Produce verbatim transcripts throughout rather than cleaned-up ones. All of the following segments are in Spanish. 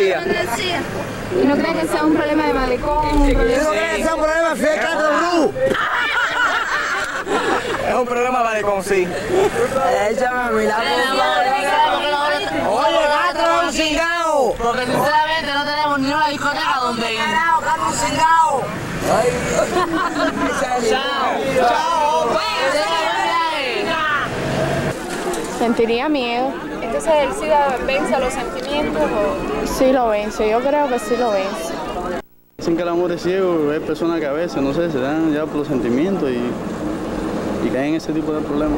SIDA. ¿Y no creen que sea un problema de malecón? ¿Un problema? ¿No creen que sea un problema de fiesta de Bru? Es un problema de malecón, sí. Échame mi lado. Oye, gato, un cingao. Porque sinceramente no tenemos ni una discoteca donde ir. Gato, un cingao. Chao. Chao. Sentiría miedo. Entonces el SIDA vence a los sentimientos o... Sí lo vence, yo creo que sí lo vence. Dicen que el amor es ciego, hay personas que a veces, no sé, se dan ya por los sentimientos y, y caen en ese tipo de problemas.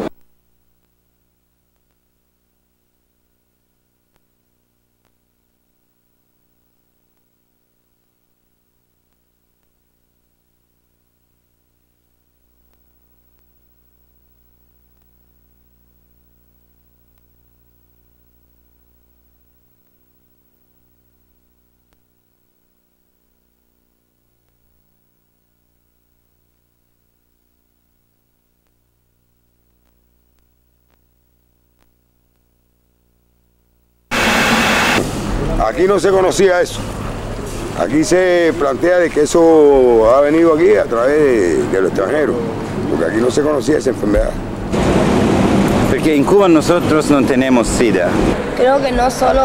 Aquí no se conocía eso. Aquí se plantea de que eso ha venido aquí a través de, de los extranjeros, porque aquí no se conocía esa enfermedad. Porque en Cuba nosotros no tenemos SIDA. Creo que no solo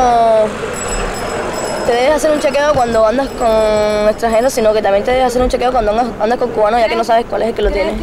te debes hacer un chequeo cuando andas con extranjeros, sino que también te debes hacer un chequeo cuando andas, andas con cubanos, ya que no sabes cuál es el que lo tiene.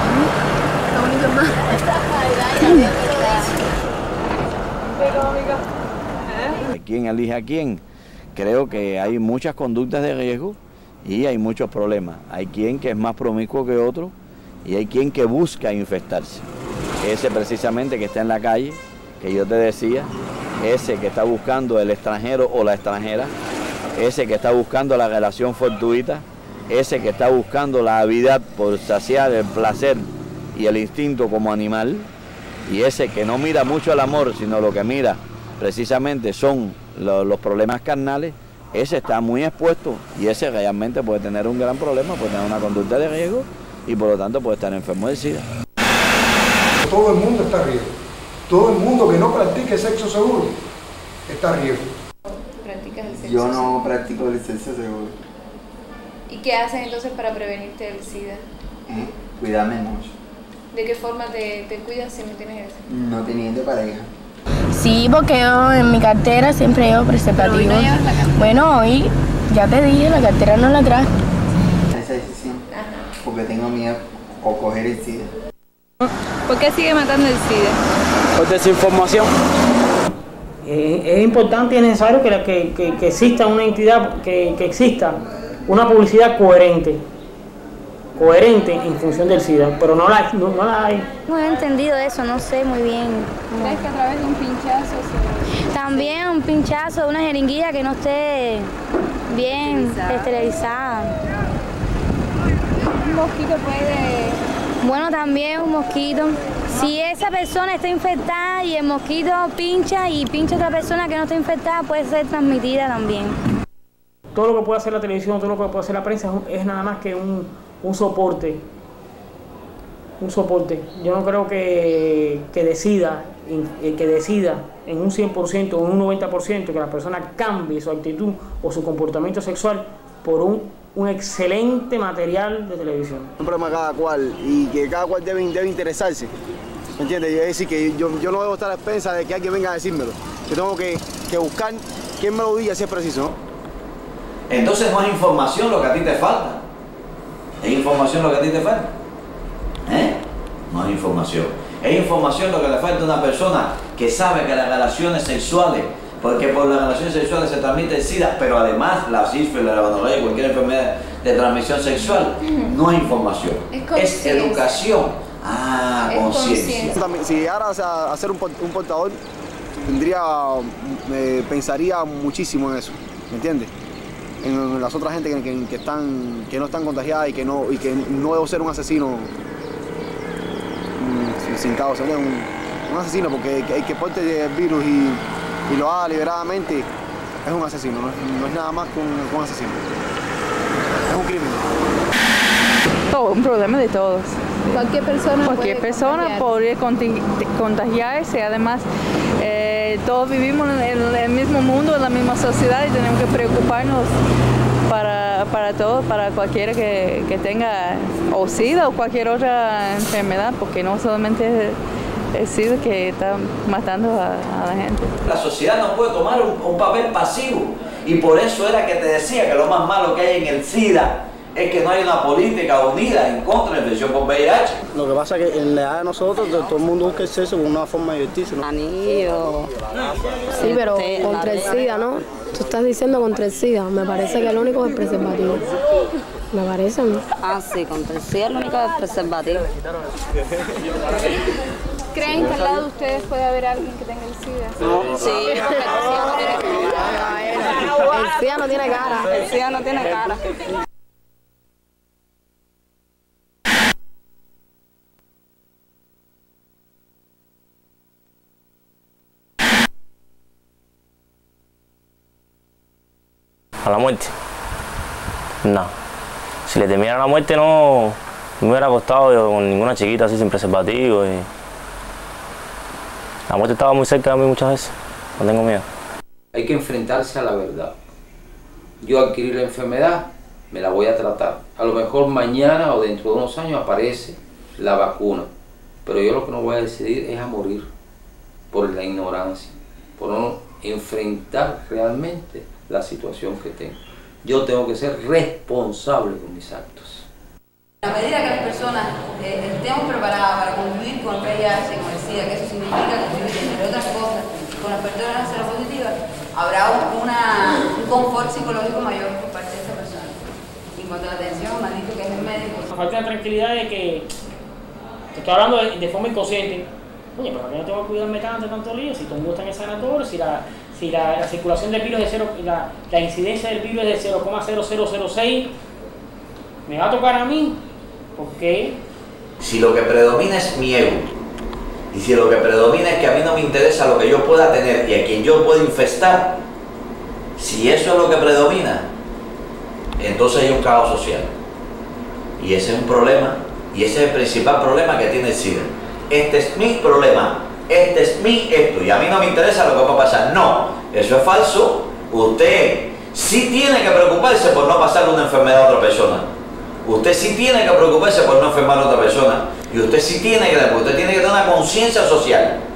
¿Quién elige a quién? Creo que hay muchas conductas de riesgo y hay muchos problemas. Hay quien que es más promiscuo que otro y hay quien que busca infectarse. Ese precisamente que está en la calle, que yo te decía, ese que está buscando el extranjero o la extranjera, ese que está buscando la relación fortuita, ese que está buscando la avidad por saciar el placer y el instinto como animal, y ese que no mira mucho el amor, sino lo que mira precisamente son lo, los problemas carnales, ese está muy expuesto y ese realmente puede tener un gran problema, puede tener una conducta de riesgo y por lo tanto puede estar enfermo de SIDA. Todo el mundo está a riesgo. Todo el mundo que no practique sexo seguro está a riesgo. ¿Practicas el sexo Yo no seguro? practico el sexo seguro. ¿Y qué haces entonces para prevenirte del SIDA? ¿Eh? Cuidarme mucho. ¿De qué forma te, te cuidas si no tienes eso? No teniendo pareja. Sí, porque yo en mi cartera siempre llevo preservativo. Pero hoy no llevas la cartera. Bueno, hoy ya te dije, la cartera no la traje. Esa decisión. Ajá. Porque tengo miedo o coger el SIDA. ¿Por qué sigue matando el SIDA? Por desinformación. Eh, es importante y es necesario que, que, que, que exista una entidad, que, que exista una publicidad coherente. coherente en función del SIDA, pero no la, no, no la hay. No he entendido eso, no sé muy bien. ¿Crees que a través de un pinchazo se... También un pinchazo, una jeringuilla que no esté bien esterilizada. Un mosquito puede... Bueno, también un mosquito. Si esa persona está infectada y el mosquito pincha y pincha a otra persona que no está infectada, puede ser transmitida también. Todo lo que puede hacer la televisión, todo lo que puede hacer la prensa es nada más que un, un soporte. Un soporte. Yo no creo que, que, decida, que decida en un cien por ciento o en un noventa por ciento que la persona cambie su actitud o su comportamiento sexual por un, un excelente material de televisión. Un problema cada cual y que cada cual debe, debe interesarse. ¿Me entiendes? Es decir, que yo, yo no debo estar a expensas de que alguien venga a decírmelo. Yo tengo que, que buscar quién me lo diga si es preciso, ¿no? Entonces no es información lo que a ti te falta. ¿Es información lo que a ti te falta? ¿Eh? No es información. Es información lo que le falta a una persona que sabe que las relaciones sexuales, porque por las relaciones sexuales se transmite el SIDA, pero además la sífilis, la gonorrea y cualquier enfermedad de transmisión sexual, no es información. Es, es educación. Ah, conciencia. Si llegara a ser un, un portador, tendría, eh, pensaría muchísimo en eso, ¿me entiendes? En las otras gente que, que, que, están, que no están contagiadas y que no, y que no debo ser un asesino sin, sin causa, un, un asesino porque el que porte el virus y, y lo haga liberadamente es un asesino, no es, no es nada más que un, que un asesino, es un crimen. Todo, un problema de todos. Cualquier persona Cualquier puede persona contagiarse. podría contagiarse, además Eh, todos vivimos en el, en el mismo mundo, en la misma sociedad y tenemos que preocuparnos para, para todos, para cualquiera que, que tenga o SIDA o cualquier otra enfermedad, porque no solamente es el SIDA que está matando a, a la gente. La sociedad no puede tomar un, un papel pasivo y por eso era que te decía que lo más malo que hay en el SIDA es que no hay una política unida en contra de la infección por V I H. Lo que pasa es que en la edad de nosotros todo el mundo busca el sexo con una forma de divertirse, ¿no? Anillo. Sí, pero contra el SIDA, ¿no? Tú estás diciendo contra el SIDA. Me parece que el único es el preservativo. Me parece, ¿no? Ah, sí, contra el SIDA el único es el preservativo. ¿Creen que al lado de ustedes puede haber alguien que tenga el SIDA? No. Sí, el SIDA no tiene cara. El SIDA no tiene cara. ¿A la muerte? No. Si le temiera la muerte no, no me hubiera acostado yo con ninguna chiquita así sin preservativo. Y... La muerte estaba muy cerca de mí muchas veces. No tengo miedo. Hay que enfrentarse a la verdad. Yo adquirí la enfermedad, me la voy a tratar. A lo mejor mañana o dentro de unos años aparece la vacuna. Pero yo lo que no voy a decidir es a morir por la ignorancia, por no enfrentar realmente la situación que tengo. Yo tengo que ser responsable con mis actos. A medida que las personas eh, estemos preparadas para convivir con el V I H, con el SIDA, que eso significa convivir, entre otras cosas, con las personas seropositivas, habrá una, un confort psicológico mayor por parte de esa persona. Y en cuanto a la atención, me han dicho que es el médico. Me falta la tranquilidad de que te estoy hablando de, de forma inconsciente. Oye, pero ¿por qué no tengo que cuidarme tanto, tanto lío? Si todo el mundo está en el sanatorio, si la, si la, la circulación del virus es de cero, la, la incidencia del virus es de cero coma cero cero cero seis, ¿me va a tocar a mí? ¿Por qué? Si lo que predomina es mi ego, y si lo que predomina es que a mí no me interesa lo que yo pueda tener y a quien yo pueda infestar, si eso es lo que predomina, entonces hay un caos social. Y ese es un problema, y ese es el principal problema que tiene el SIDA. Este es mi problema, este es mi esto, y a mí no me interesa lo que va a pasar. No, eso es falso. Usted sí tiene que preocuparse por no pasarle una enfermedad a otra persona. Usted sí tiene que preocuparse por no enfermar a otra persona. Y usted sí tiene que, usted tiene que tener una conciencia social.